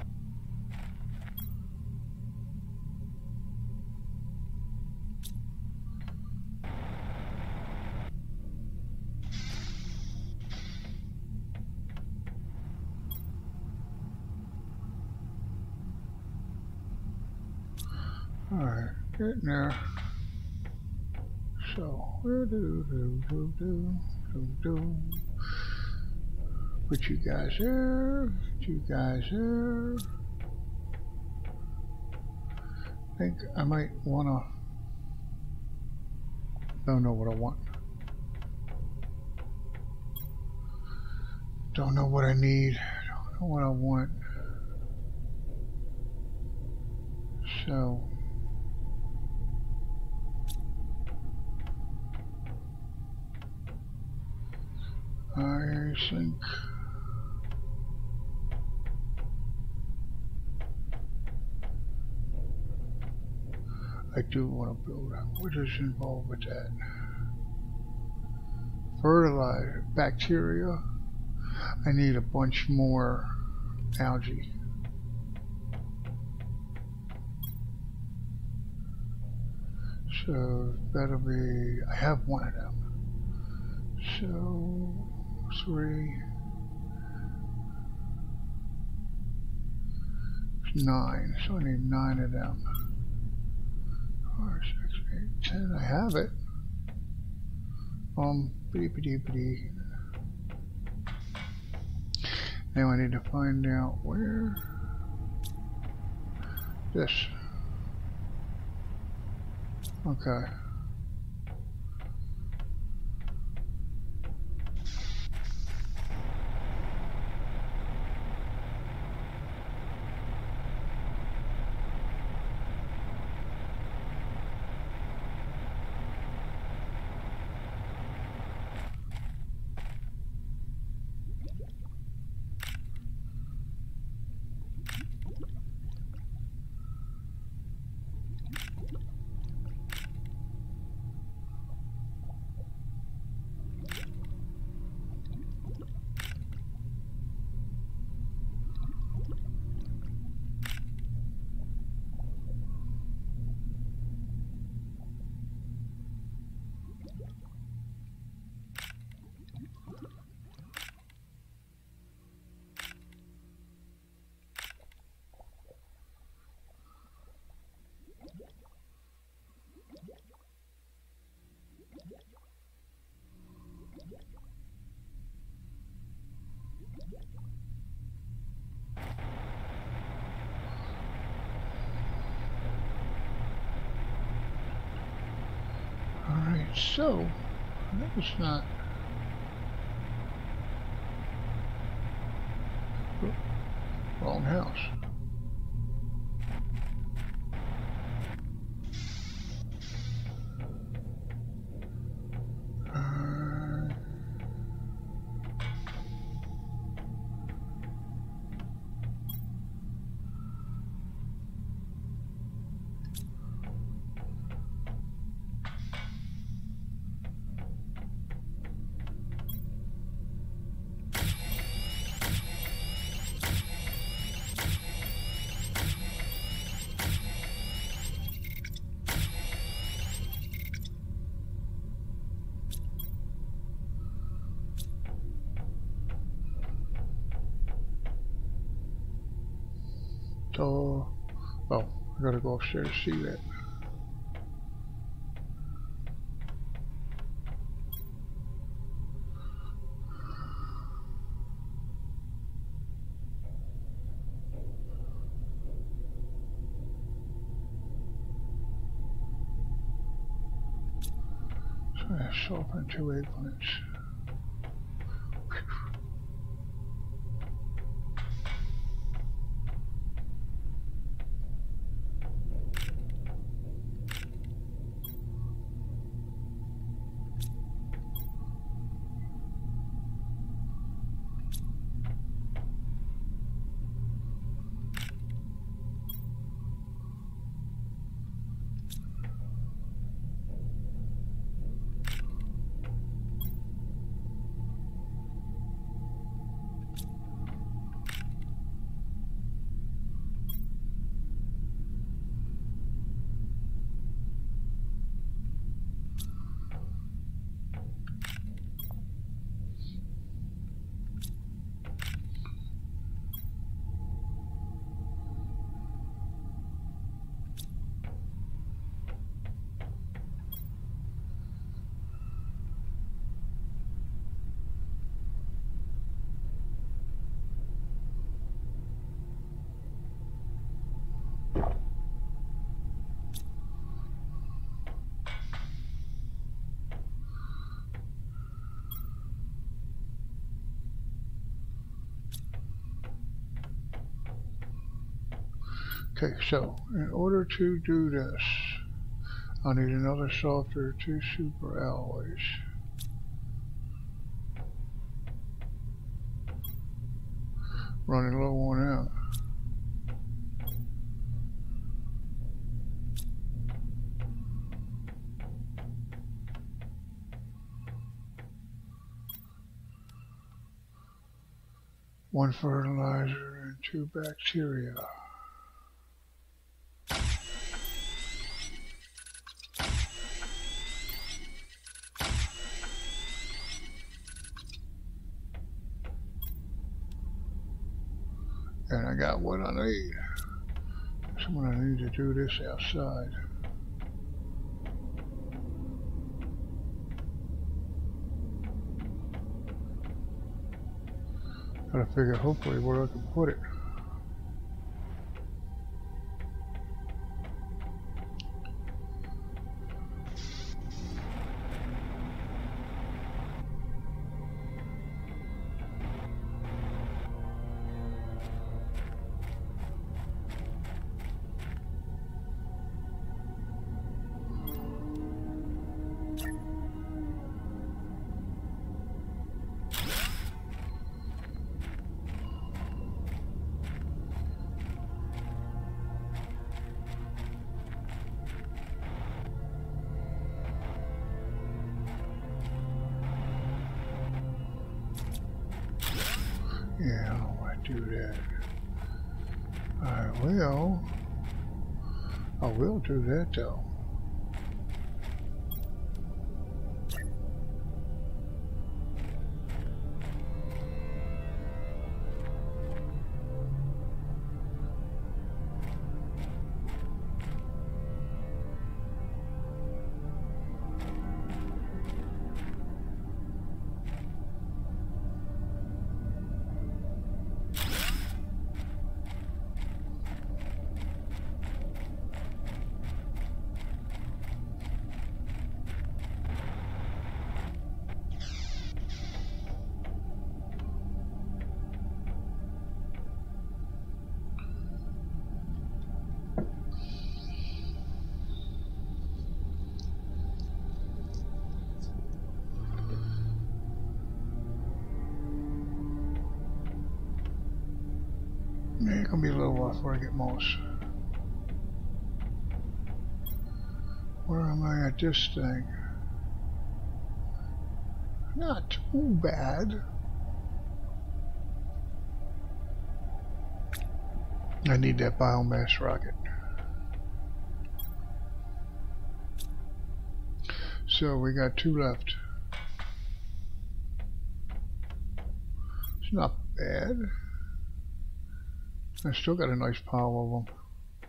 Alright, getting there. So, do do do do do do. Put you guys there, put you guys there. I think I might wanna, don't know what I want. Don't know what I need, don't know what I want. So, I think I do want to build. What is involved with that? Fertilizer, bacteria. I need a bunch more algae. So that'll be, I have one of them. So three, nine. So I need nine of them. Four, six, eight, ten. I have it. Um, bitty bitty bitty. Now I need to find out where this. Okay. Alright, so that was not oh, wrong house. Uh, So, oh, I gotta go upstairs to see that. So I have softened two eggplants. Okay, so in order to do this, I'll need another software, two super alloys. Running low on them. One fertilizer and two bacteria. And I got what I need. So when I need to do this outside. Gotta figure hopefully where I can put it. Yeah, I don't want to do that. I will. I will do that though. Yeah, it's gonna be a little while before I get moss. Where am I at this thing? Not too bad. I need that biomass rocket. So we got two left. It's not bad. I still got a nice pile of them.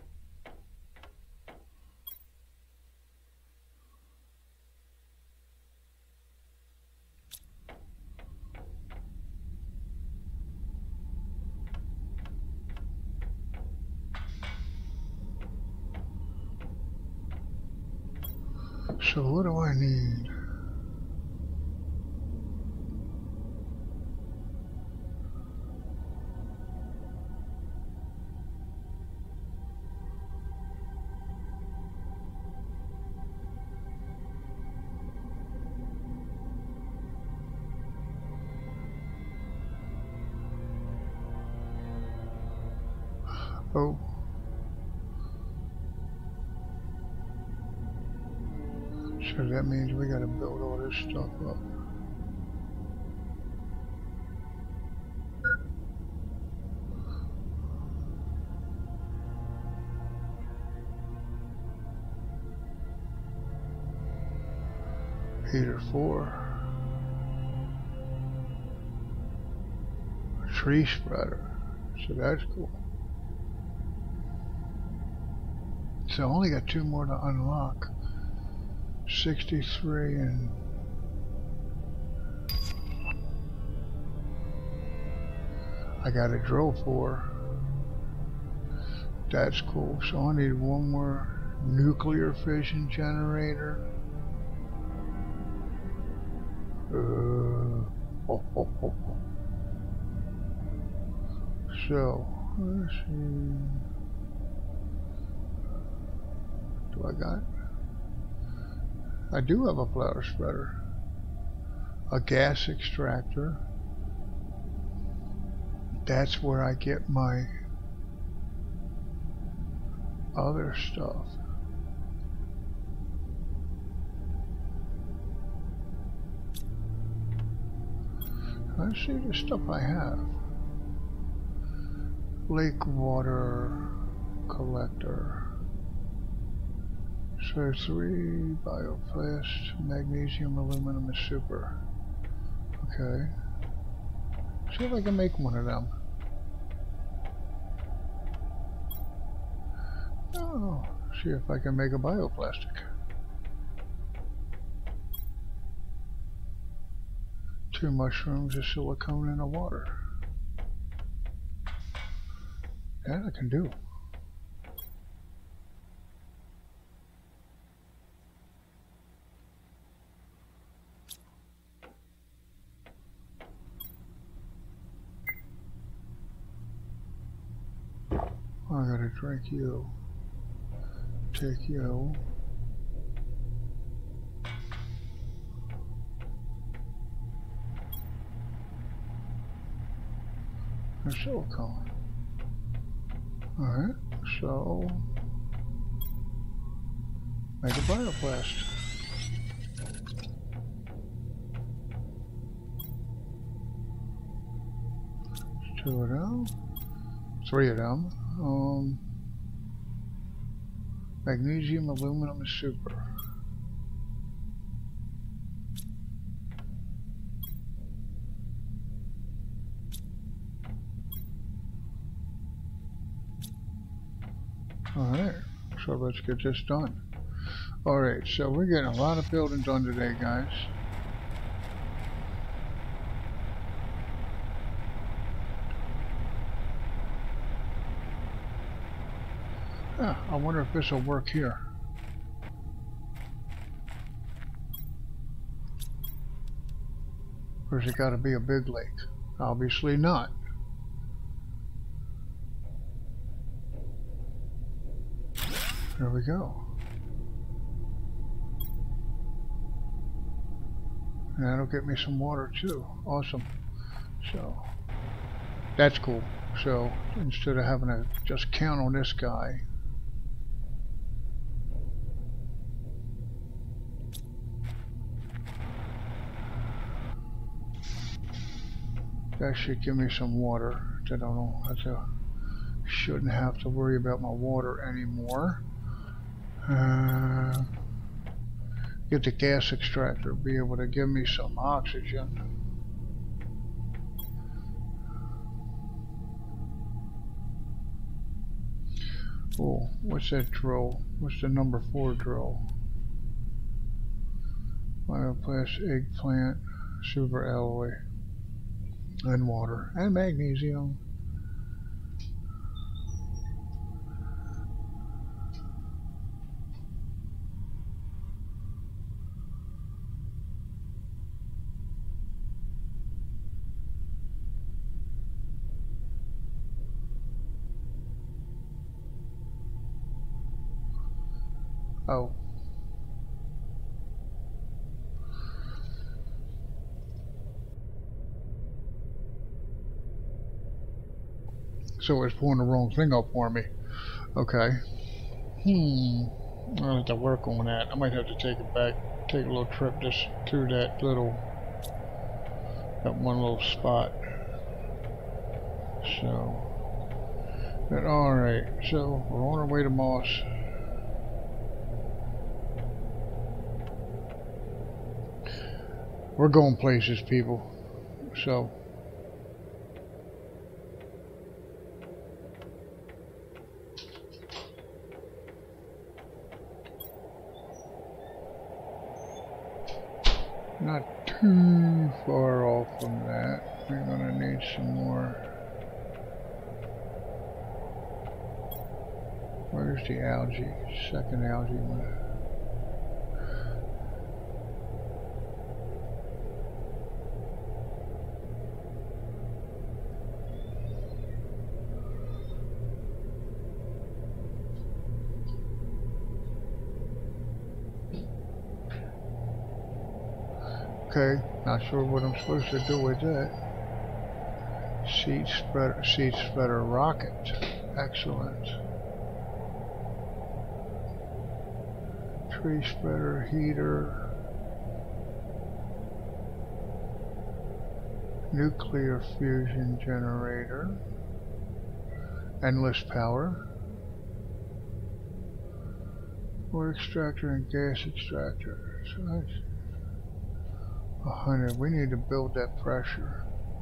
So what do I need? Oh. So that means we gotta build all this stuff up. Heater four. Tree spreader. So that's cool. So I only got two more to unlock. sixty-three and I got a drill for. That's cool. So I need one more nuclear fission generator. Uh, oh, oh, oh, oh. So let's see. do I got? I do have a flower spreader. A gas extractor. That's where I get my other stuff. Let's see the stuff I have. Lake water collector. So three, bioplast, magnesium, aluminum, and super. Okay. See if I can make one of them. Oh, see if I can make a bioplastic. Two mushrooms, a silicone, and a water. That I can do. I gotta drink you. Take you. And silicone. Alright, so make a bioplast. Two of them. Three of them. Um, magnesium, aluminum, and super. Alright, so let's get this done. Alright, so we're getting a lot of building done today, guys. Yeah, I wonder if this will work here. Or has it got to be a big lake? Obviously not. There we go. And that'll get me some water too. Awesome. So, that's cool. So, instead of having to just count on this guy, that should give me some water. That I don't have to, shouldn't have to worry about my water anymore. Uh, get the gas extractor, be able to give me some oxygen. Oh, what's that drill? What's the number four drill? Bioplast, eggplant, super alloy, and water, and magnesium. Oh. So it's pulling the wrong thing up for me. Okay. Hmm. I'll have to work on that. I might have to take it back, take a little trip just through that little, that one little spot. So, but alright, so we're on our way to Moss. We're going places, people. So, not too far off from that. We're gonna need some more. Where's the algae? Second algae one. Okay, not sure what I'm supposed to do with that. Seed spreader, seed spreader rocket. Excellent. Tree spreader heater. Nuclear fusion generator. Endless power. Wood extractor and gas extractor. So that's a hundred. We need to build that pressure.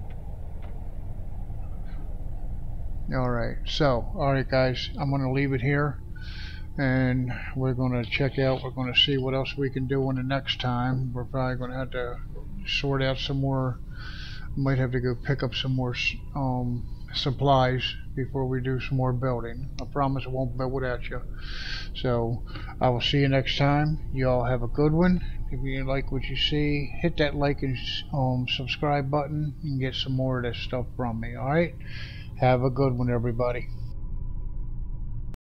Alright, so, alright guys, I'm going to leave it here. And we're going to check out, we're going to see what else we can do in the next time. We're probably going to have to sort out some more, might have to go pick up some more um, supplies before we do some more building. I promise I won't build without you. So I will see you next time. You all have a good one. If you like what you see, hit that like and um, subscribe button and get some more of this stuff from me. Alright? Have a good one, everybody.